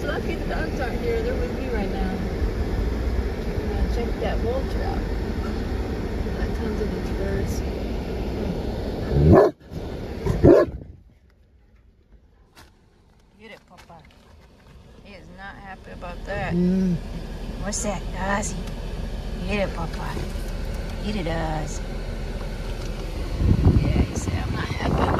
lucky the dogs aren't here. They're with me right now. I'm gonna check that vulture out. Got tons of these birds. Get it, Papa. He is not happy about that. What's that, Ozzy? Get it, Papa. Get it, Oz. Yeah, he said I'm not happy.